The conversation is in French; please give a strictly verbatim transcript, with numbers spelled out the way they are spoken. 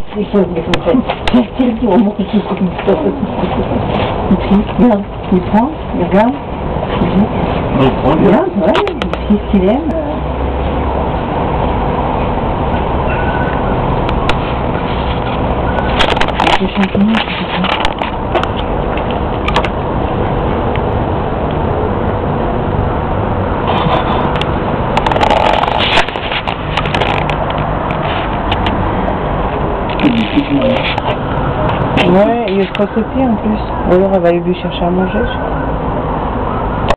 Il faut le faire. C'est le petit moment que tu fais comme ça. Regarde, il prend, il regarde. Il prend, il regarde, ouais, il sait ce qu'il aime. Avec les champignons, c'est ça. Ouais, il est trop petit en plus. Ou alors elle va aller lui chercher à manger.